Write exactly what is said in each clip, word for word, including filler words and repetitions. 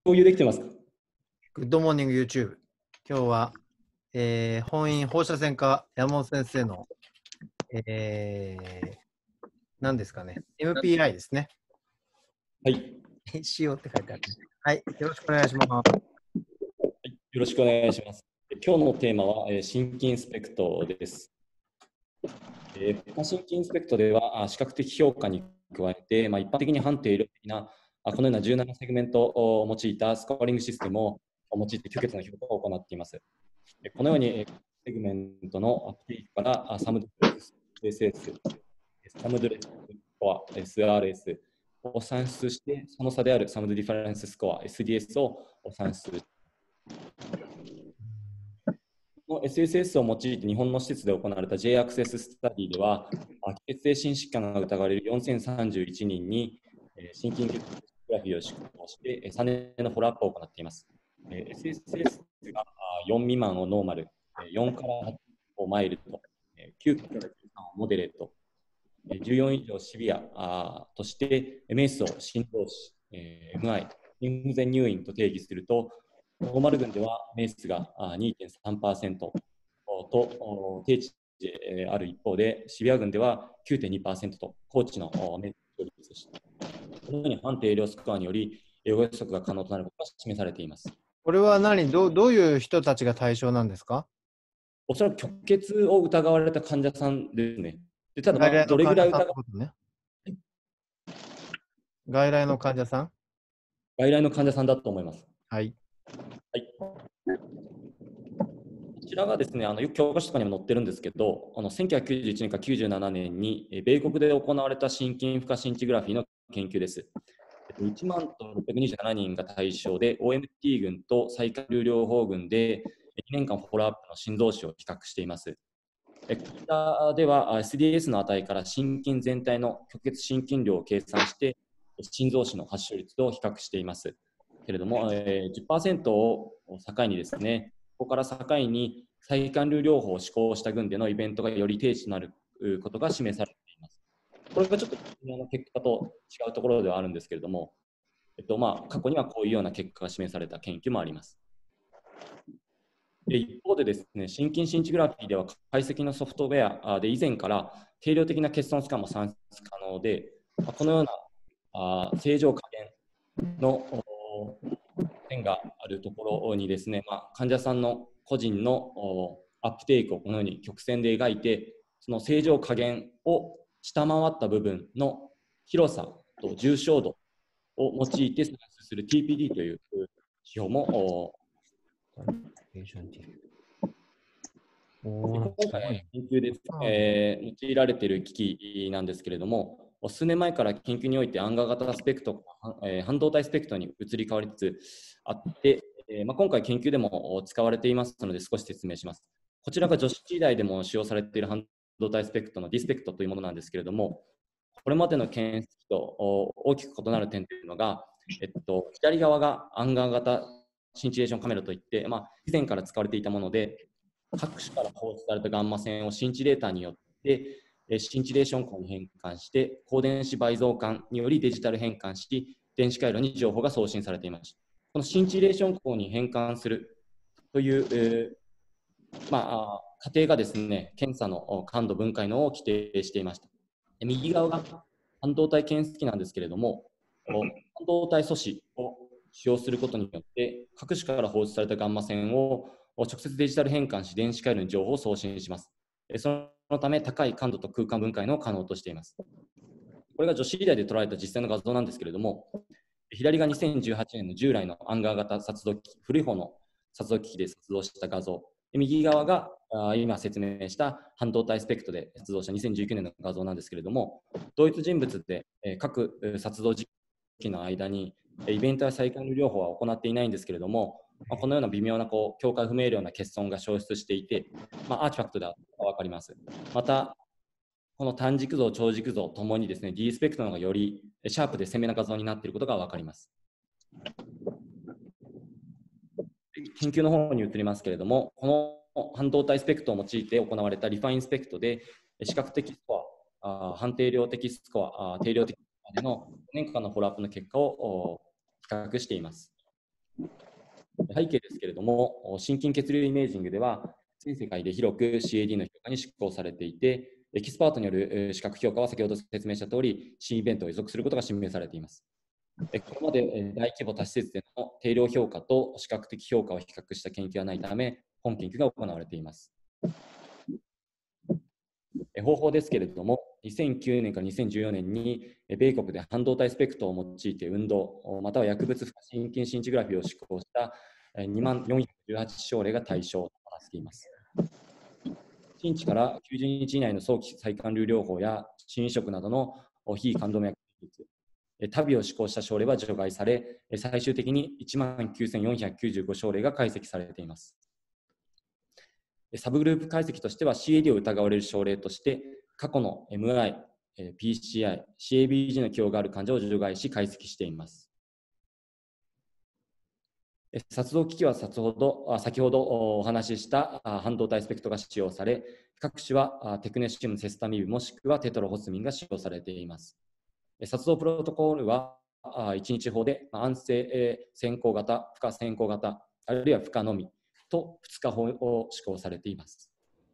共有できてますか？ グッドモーニング YouTube。今日は、えー、本院放射線科山本先生の、えー、何ですかね、エムピーアイ ですね。 はい。 シーオー って書いてある。はい、よろしくお願いします。はい、よろしくお願いします。今日のテーマは、えー、心筋インスペクトです。えー、心筋インスペクトでは、視覚的評価に加えて、まあ、一般的に判定医療的なこのようなじゅうななセグメントを用いたスコアリングシステムを用いて吸血の評価を行っています。このようにセグメントのアップテイクからサムドレス、エスエス、サムドレススコア、エスアールエス を算出して、その差であるサムドディファレンススコア、エスディーエス を算出。この エスエスエス を用いて日本の施設で行われた J アクセススタディでは、気血性心疾患が疑われるよんせんさんじゅういちにんに心筋血グラフィーを施行してさんねんのフォローアップを行っています。エスエスエス がよん未満をノーマル、よんからはちをマイルド、きゅうからじゅうさんをモデレート、じゅうよん以上シビアとして エムエス を心臓死、エムアイ、心不全入院と定義すると、ノーマル群ではメイスが にてんさんパーセント と低値である一方で、シビア群では きゅうてんにパーセント と高値のメイス率でした。このように判定医療スコアにより、予後予測が可能となることが示されています。 これは何どう、どういう人たちが対象なんですか？ おそらく虚血を疑われた患者さんですね。でただ、 外来のどれぐらい疑わ患者さんってことね。外来の患者さん外来の患者さんだと思います。 はい。 はい、こちらがですね、あのよく教科書とかにも載ってるんですけど、あのせんきゅうひゃくきゅうじゅういちねんからきゅうじゅうななねんに米国で行われた心筋負荷シンチグラフィーの研究です。いちまんとろっぴゃくにじゅうななにんが対象で、オーエムティー 群と再加流療法群でにねんかんフォローアップの心臓死を比較しています。こちらでは エスディーエス の値から心筋全体の虚血心筋量を計算して、心臓死の発症率と比較していますけれども、じゅっパーセント を境にですね、ここから境に再管流療法を施行した群でのイベントがより低値となることが示されています。これがちょっと結果と違うところではあるんですけれども、えっとまあ、過去にはこういうような結果が示された研究もあります。一方でですね、心筋シンチグラフィーでは解析のソフトウェアで以前から定量的な欠損スカンも算出可能で、このようなあ正常加減の点があるところにですね、まあ、患者さんの個人のアップテイクをこのように曲線で描いて、その正常加減を下回った部分の広さと重症度を用いて算出する ティーピーディー という指標も今回研究で、えー、用いられている機器なんですけれども、数年前から研究において暗河型スペクト、えー、半導体スペクトに移り変わりつつあって、えーまあ、今回研究でも使われていますので少し説明します。こちらが女子時代でも使用されている半導体スペクトのディスペクトというものなんですけれども、これまでの検出と大きく異なる点というのが、えっと、左側が暗河型シンチレーションカメラといって、まあ、以前から使われていたもので、各種から放出されたガンマ線をシンチレーターによってシンチレーション光に変換して、高電子倍増管によりデジタル変換し、電子回路に情報が送信されていました。このシンチレーション光に変換するという、えーまあ、過程がですね、検査の感度分解のを規定していました。右側が半導体検出器なんですけれども、半導体素子を使用することによって、各種から放出されたガンマ線を直接デジタル変換し、電子回路に情報を送信します。そのため、高い感度と空間分解のを可能としています。これが女子医大で捉えた実際の画像なんですけれども、左がにせんじゅうはちねんの従来の暗河型撮動機器、古い方の撮動機器で撮動した画像。右側が今説明した半導体スペクトで撮動したにせんじゅうきゅうねんの画像なんですけれども、同一人物で各撮動時期の間にイベントや再管理療法は行っていないんですけれども、このような微妙なこう境界不明瞭な欠損が消失していて、まあ、アーティファクトであることが分かります。また、この短軸像、長軸像ともにですね、D スペクトの方がよりシャープで鮮明な画像になっていることが分かります。研究の方に移りますけれども、この半導体スペクトを用いて行われたリファインスペクトで、視覚的スコア、判定量的スコア、定量的スコアでの年間のフォローアップの結果を比較しています。 背景ですけれども、心筋血流イメージングでは、全世界で広く シーエーディー の評価に施行されていて、エキスパートによる視覚評価は先ほど説明したとおり、新イベントを予測することが示されています。これまで大規模多施設での定量評価と視覚的評価を比較した研究はないため、本研究が行われています。方法ですけれども、にせんきゅうねんからにせんじゅうよねんに米国で半導体スペクトを用いて運動、または薬物負荷心筋シンチグラフィーを施行したにまんよんひゃくじゅうはち症例が対象となっています。心地からきゅうじゅうにち以内の早期再管流療法や心移植などの非冠動脈技術、旅を施行した症例は除外され、最終的にいちまんきゅうせんよんひゃくきゅうじゅうご症例が解析されています。サブグループ解析としては シーエーディー を疑われる症例として、過去の エムアイ、ピーシーアイ、シーエービージー の既往がある患者を除外し解析しています。撮動機器は先ほど、先ほどお話しした半導体スペクトが使用され、各種はテクネシウム、セスタミブもしくはテトロホスミンが使用されています。撮動プロトコルはいち日法で安静先行型、負荷先行型、あるいは負荷のみとふつか法を施行されています。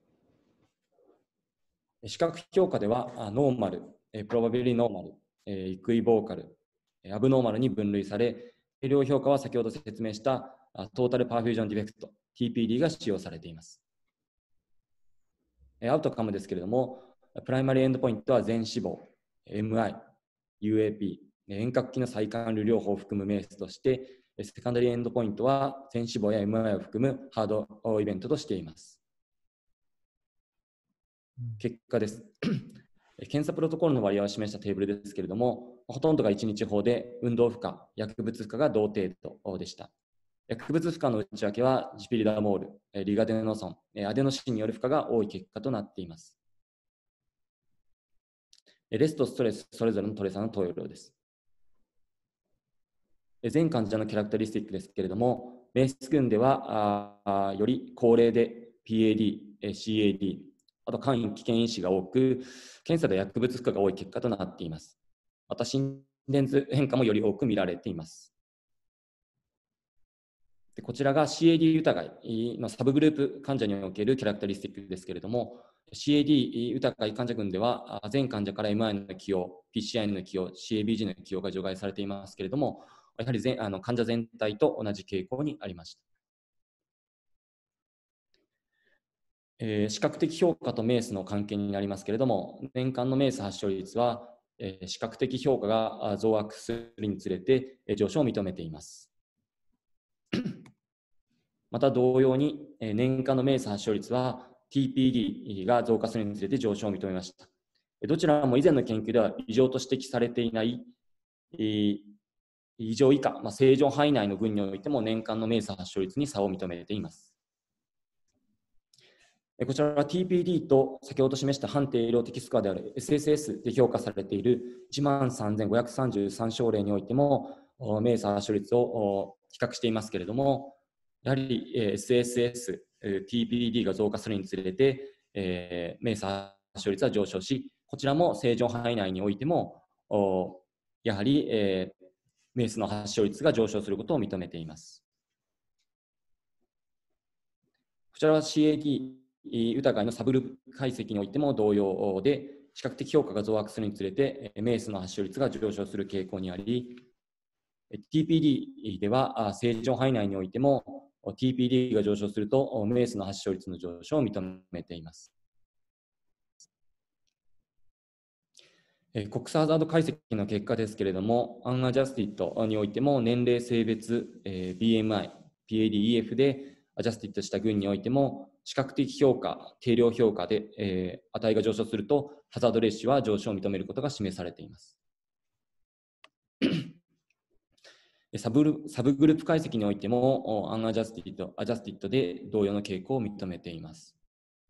視覚評価ではノーマル、プロバビリノーマル、イクイボーカル、アブノーマルに分類され、定量評価は先ほど説明したトータルパーフュージョンディフェクト ティーピーディー が使用されています。アウトカムですけれども、プライマリーエンドポイントは全死亡、エムアイ、ユーエーピー、遠隔機の再管理療法を含むメースとして、セカンダリーエンドポイントは全死亡や エムアイ を含むハードイベントとしています。結果です。検査プロトコルの割合を示したテーブルですけれども、ほとんどがいち日法で運動負荷、薬物負荷が同程度でした。薬物負荷の内訳はジピリダモール、リガデノソン、アデノシンによる負荷が多い結果となっています。レスとストレス、それぞれのトレーサーの投与量です。全患者のキャラクタリスティックですけれども、メース群ではより高齢で ピーエーディー、シーエーディー、あと肝炎危険因子が多く、検査で薬物負荷が多い結果となっています。また心電図変化もより多く見られています。でこちらが シーエーディー 疑いのサブグループ患者におけるキャラクタリスティックですけれども、シーエーディー 疑い患者群では、全患者から エムアイ の起用、ピーシーアイ の起用、シーエービージー の起用が除外されていますけれども、やはり全あの患者全体と同じ傾向にありました。えー、視覚的評価とメースの関係になりますけれども、年間のメース発症率は、えー、視覚的評価が増悪するにつれて、えー、上昇を認めています。また同様に、えー、年間のメース発症率は ティーピーディー が増加するにつれて上昇を認めました。どちらも以前の研究では異常と指摘されていない、えー、異常以下、まあ、正常範囲内の群においても年間のメース発症率に差を認めています。こちらは ティーピーディー と先ほど示した反定量的スコアである エスエスエス で評価されているいちまんさんぜんごひゃくさんじゅうさん症例においてもメース発症率を比較していますけれども、やはり エスエスエス、ティーピーディー が増加するにつれて、えー、メース発症率は上昇し、こちらも正常範囲内においてもやはり、えー、メースの発症率が上昇することを認めています。こちらは シーエーディー疑いのサブループ解析においても同様で、視覚的評価が増悪するにつれてメースの発症率が上昇する傾向にあり、ティーピーディー では正常範囲内においても ティーピーディー が上昇するとメースの発症率の上昇を認めています。コックスハザード解析の結果ですけれども、アンアジャスティッドにおいても年齢、性別、ビーエムアイ、ピーエーディー、イーエフ でアジャスティッドした群においても視覚的評価、定量評価で、えー、値が上昇するとハザードレーシは上昇を認めることが示されています。サブル、サブグループ解析においてもアンアジャスティッド、アジャスティッドで同様の傾向を認めています。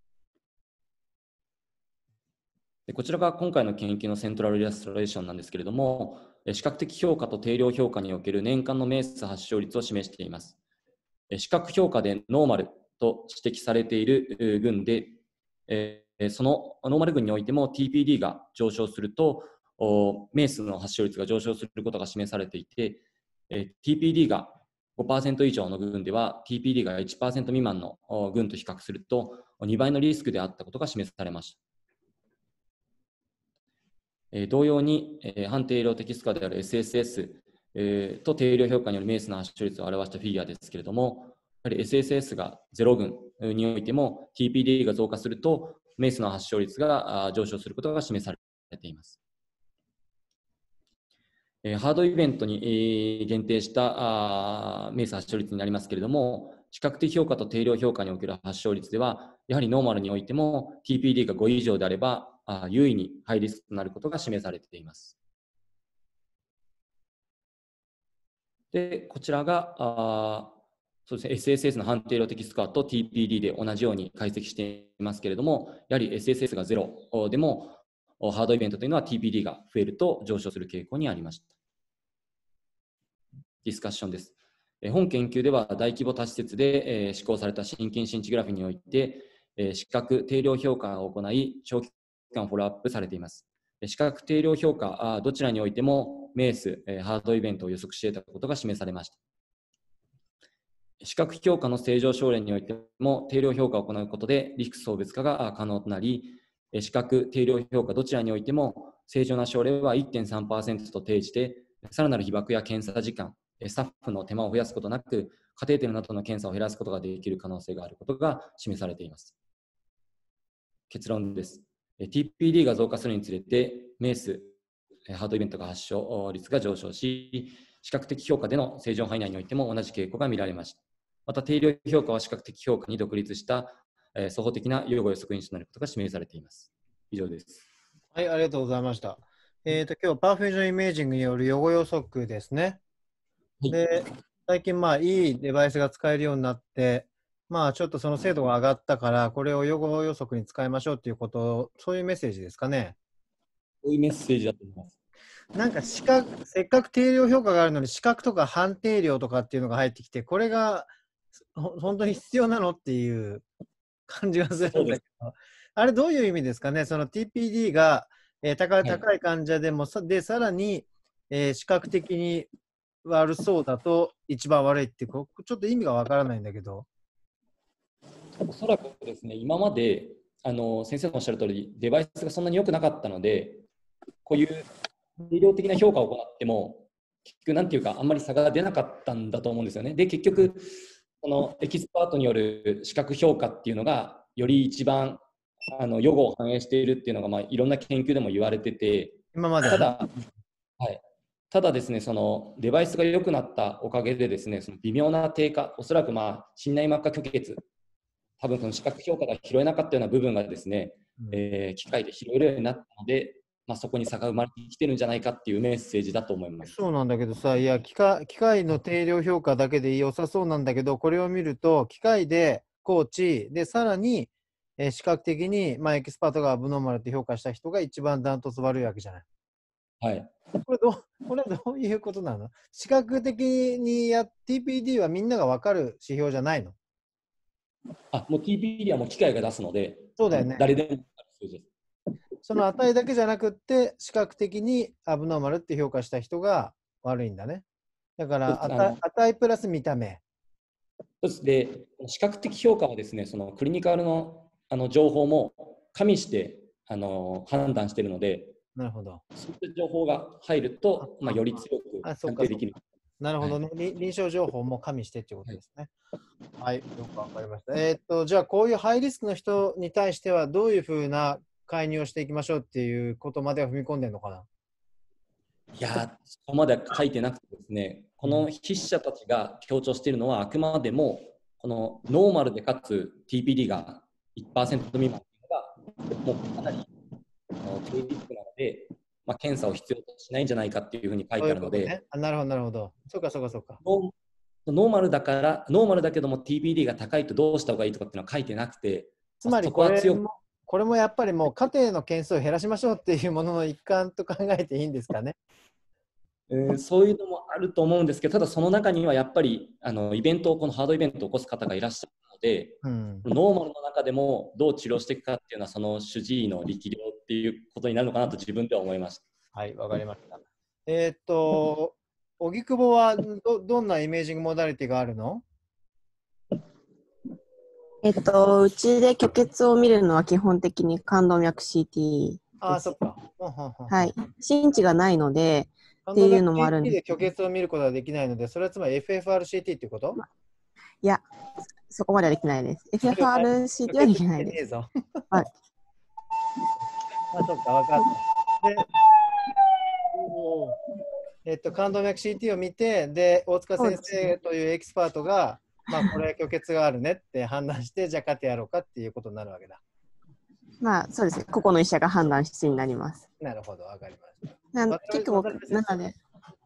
でこちらが今回の研究のセントラルイラストレーションなんですけれども、視覚的評価と定量評価における年間のメース発症率を示しています。視覚評価でノーマルと指摘されている群で、えー、そのノーマル群においても ティーピーディー が上昇するとメースの発症率が上昇することが示されていて、えー、ティーピーディー がごパーセント 以上の群では ティーピーディー が いちパーセント 未満の群と比較するとにばいのリスクであったことが示されました。えー、同様に、えー、反定量的スコアである エスエスエス、えー、と定量評価によるメイスの発症率を表したフィギュアですけれども、やはり エスエスエス がゼロ群においても ティーピーディー が増加するとメイスの発症率が上昇することが示されています。えー、ハードイベントに、えー、限定したあメイス発症率になりますけれども、視覚的評価と定量評価における発症率では、やはりノーマルにおいても ティーピーディー がご以上であれば、あ優位にハイリスクとなることが示されています。で、こちらがあそうですね、エスエスエス の判定量的スコアと ティーピーディー で同じように解析していますけれども、やはり エスエスエス がゼロでも、ハードイベントというのは ティーピーディー が増えると上昇する傾向にありました。ディスカッションです。本研究では大規模多施設で施行された心筋新値グラフにおいて、視覚定量評価を行い、長期間フォローアップされています。視覚定量評価、どちらにおいてもメース、ハードイベントを予測していたことが示されました。視覚評価の正常症例においても定量評価を行うことでリスク相別化が可能となり、視覚定量評価どちらにおいても正常な症例は いってんさんパーセント と定じて、さらなる被曝や検査時間、スタッフの手間を増やすことなく、カテーテルなどの検査を減らすことができる可能性があることが示されています。結論です。ティーピーディー が増加するにつれて、メース、ハードイベントが発症率が上昇し、視覚的評価での正常範囲内においても同じ傾向が見られました。また、定量評価は視覚的評価に独立した、えー、双方的な予後予測因子となることが示されています。以上です。 はい、ありがとうございました。えーと、今日はパーフュージョンイメージングによる予後予測ですね。はい、で、最近、まあ、いいデバイスが使えるようになって、まあ、ちょっとその精度が上がったから、これを予後予測に使いましょうということ、そういうメッセージですかね。 そういうメッセージだと思います。 なんか視覚、せっかく定量評価があるのに、視覚とか判定量とかっていうのが入ってきて、これが本当に必要なのっていう感じがするんだけど、あれどういう意味ですかね、その ティーピーディー が、えー、高い、高い患者でも、はい、で、さらに、えー、視覚的に悪そうだと一番悪いってこう、ちょっと意味がわからないんだけど。 おそらくですね、今まであの先生のおっしゃる通り、デバイスがそんなに良くなかったので、こういう定量的な評価を行っても、結局なんていうか、あんまり差が出なかったんだと思うんですよね。で、結局、このエキスパートによる視覚評価っていうのが、より一番あの予後を反映しているっていうのが、まあ、いろんな研究でも言われてて、 今までただ、はい、ただですね、そのデバイスが良くなったおかげでですね、その微妙な低下、おそらくまあ心内膜下虚血、多分その視覚評価が拾えなかったような部分がですね、うん、えー、機械で拾えるようになったので、まあ、そこに差が生まれてきてるんじゃないかっていうメッセージだと思います。 そうなんだけどさ、いや機械、機械の定量評価だけで良さそうなんだけど、これを見ると、機械でコーチ、で、さらに、えー、視覚的に、まあ、エキスパートがアブノーマルって評価した人が一番ダントツ悪いわけじゃない。 はい。 これどう、これどういうことなの？視覚的にや ティーピーディー はみんなが分かる指標じゃないの？ あ、もう ティーピーディー はもう機械が出すので、 そうだよね。 誰でも分かる数字です。 その値だけじゃなくって、視覚的にアブノーマルって評価した人が悪いんだね。だから値、値プラス見た目。 そうです。で、視覚的評価はですね、そのクリニカルのあの情報も加味してあの判断しているので、 なるほど。 そういった情報が入ると、まあ、より強く判定できる。 なるほどね、はい、臨床情報も加味してということですね。はい、はい、よくわかりました。えー、っと、じゃあ、こういうハイリスクの人に対しては、どういうふうな介入をしていきましょうっていうことまでは踏み込んでるのかな？ いや、そこまでは書いてなくてですね、この筆者たちが強調しているのは、あくまでも、このノーマルでかつ ティーピーディー が いちパーセント 未満というのが、もうかなり低リスクなので、まあ、検査を必要としないんじゃないかっていうふうに書いてあるので、ういうね、あ、なるほど、なるほど。そうか、そうか、そうか。 ノーマルだから、ノーマルだけども ティーピーディー が高いとどうした方がいいとかっていうのは書いてなくて、 つまりこれも、これもやっぱりもう家庭の件数を減らしましょうっていうものの一環と考えていいんですかね。 えー、そういうのもあると思うんですけど、ただその中にはやっぱりあのイベントを、このハードイベントを起こす方がいらっしゃるので、うん、ノーマルの中でもどう治療していくかっていうのは、その主治医の力量っていうことになるのかなと自分では思いました。 はい、わかりました。えー、っと、 荻窪はど、どんなイメージングモダリティがあるの？ えっと、うちで虚血を見るのは基本的に冠動脈 シーティー です。 ああ、そっか。ほんほんほんはい。心地がないので、っていうのもあるんです。 で虚血を見ることはできないので、それはつまり エフエフアールシーティー っていうこと？ いや、そこまではできないです。エフエフアールシーティー はできないです。はい。 あ、そっか、わかった。で、えっと、冠動脈 シーティー を見て、で、大塚先生というエキスパートが、まあ、これ、虚血があるねって判断して、じゃあ、勝ってやろうかっていうことになるわけだ。 まあ、そうですね。個々の医者が判断してになります。 なるほど、わかりました。 な結構、なので。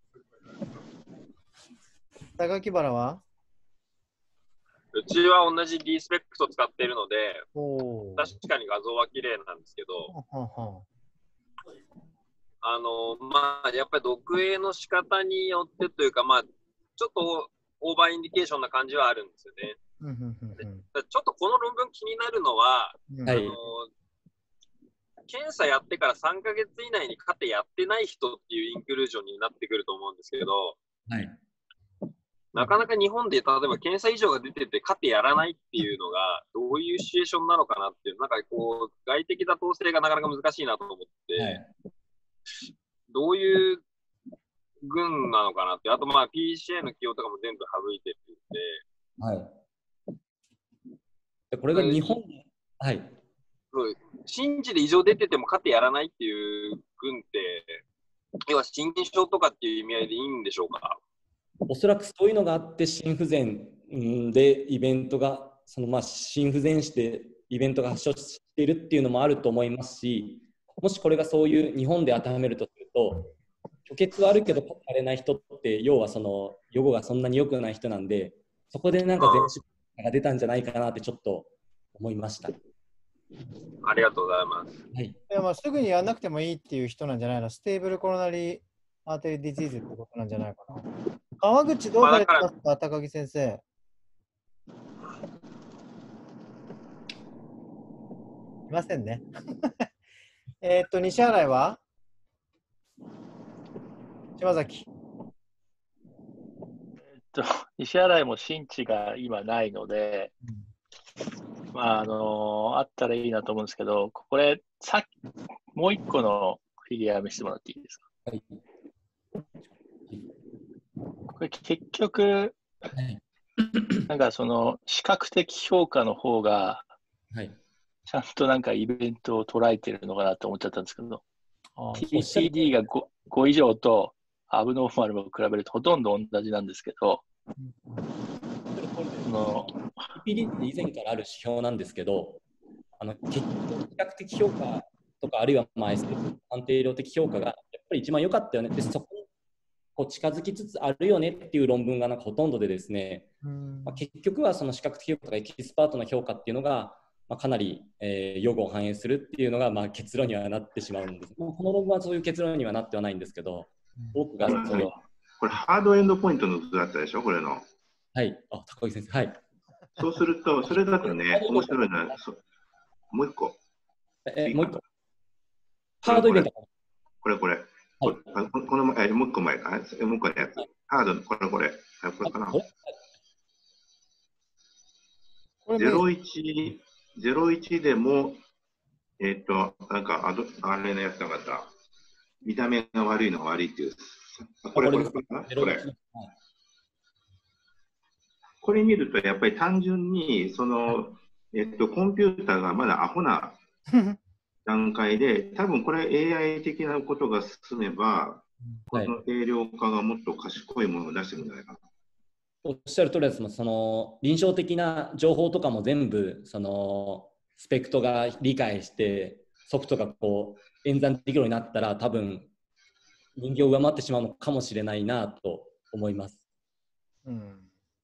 高木原は？ うちは同じ D スペックト使っているので、 お確かに画像は綺麗なんですけど、 ははあの、まあ、やっぱり読影の仕方によってというか、まあ、ちょっとオーバーインディケーションな感じはあるんですよね。 うんうんうんうん、 ちょっとこの論文気になるのは、うん、あの検査やってからさんかげつ以内にカテやってない人っていうインクルージョンになってくると思うんですけど、 はい、 なかなか日本で例えば検査異常が出ててカテやらないっていうのがどういうシチュエーションなのかなっていう、なんかこう外的妥当性がなかなか難しいなと思って、はい、どういう群なのかなって、あとまあ ピーシーエー の起用とかも全部省いてるんで、 はい、でこれが日本で、はい、 心地で異常出ててもカテやらないっていう群って、要は心筋症とかっていう意味合いでいいんでしょうか？ おそらくそういうのがあって心不全でイベントがそのまあ心不全してイベントが発症しているっていうのもあると思いますし、もしこれがそういう日本で当てはめるとすると、虚血はあるけどカテされない人って要はその予後がそんなに良くない人なんで、そこでなんか全身が出たんじゃないかなってちょっと思いました。 ありがとうございます。 はい、いやまあすぐにやらなくてもいいっていう人なんじゃないの？ステーブルコロナリーアーテリーディジーズってことなんじゃないかな。川口どうされてますか、高木先生。いませんね。えっと、西新井は島崎。 えっと、西新井も新地が今ないので、うん、まあ、あのー、あったらいいなと思うんですけど、これ、さっき、もう一個のフィギュア見せてもらっていいですか？はい。これ結局、はい、なんかその視覚的評価の方が、はい、ちゃんとなんかイベントを捉えてるのかなと思っちゃったんですけど、ティーシーディー が 5, ご以上とアブノーマルも比べるとほとんど同じなんですけど、 その ティーピーディー って以前からある指標なんですけど、あの結局視覚的評価とかあるいはまあ エスエフ 判定量的評価がやっぱり一番良かったよねで、そこにこう近づきつつあるよねっていう論文がなんかほとんどでですね、まあ、結局はその視覚的評価とかエキスパートの評価っていうのが、まあ、かなり、えー、予後を反映するっていうのがまあ結論にはなってしまうんです。この論文はそういう結論にはなってはないんですけど、多くがそういう。 これハードエンドポイントの図だったでしょ、これの。 はい、あ、高木先生、はい。 そうすると、それだとね、面白いのは、もう一個。 え、もう一個。ハードイベント。 これこれ。はい、こ, このえもう一個前か、もう一個のやつ。ハード、これこれ。これかな。ゼロいち、ゼロいちでも、えっ、ー、と、なんか、あ, どあれのやつなかった。見た目が悪いのが悪いっていう。これこれこれかな。これ。これ見ると、やっぱり単純に、その、えっ、ー、と、コンピューターがまだアホな段階で、多分これ エーアイ 的なことが進めば、はい、この定量化がもっと賢いものを出してるんじゃないかな。 おっしゃる通りです。その臨床的な情報とかも全部そのスペクトが理解してソフトがこう演算できるようになったら多分人間を上回ってしまうのかもしれないなと思います。 うん、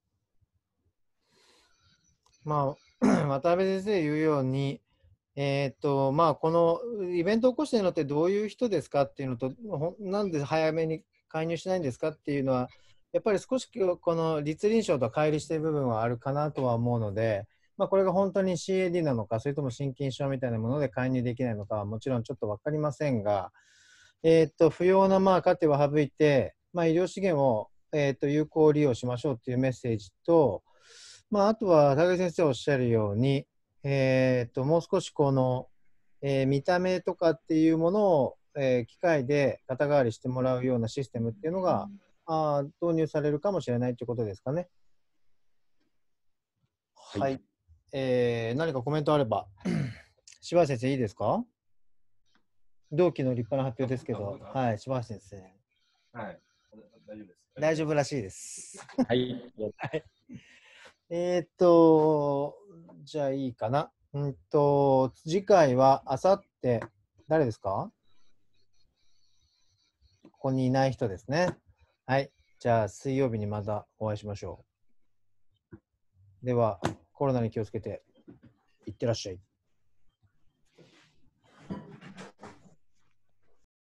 まあ渡辺先生言うように、えーっとまあ、このイベントを起こしているのってどういう人ですかっていうのと、なんで早めに介入しないんですかっていうのは、やっぱり少しこの立臨床と乖離している部分はあるかなとは思うので、まあ、これが本当に シーエーディー なのか、それとも心筋症みたいなもので介入できないのかはもちろんちょっと分かりませんが、えーっと不要なまあカテを省いて、 まあ、医療資源を、えーと、有効利用しましょうっていうメッセージと、まあ、あとは高木先生おっしゃるように、えーと、もう少しこの、えー、見た目とかっていうものを、えー、機械で肩代わりしてもらうようなシステムっていうのが、あ導入されるかもしれないということですかね。はい。はい、えー、何かコメントあれば。柴橋先生いいですか？同期の立派な発表ですけど、はい、柴橋先生。はい、大丈夫です。大丈夫らしいです。 はい。 えっと、じゃあいいかな。うんと、次回はあさって、誰ですか？ここにいない人ですね。はい。じゃあ水曜日にまたお会いしましょう。では、コロナに気をつけて、いってらっしゃい。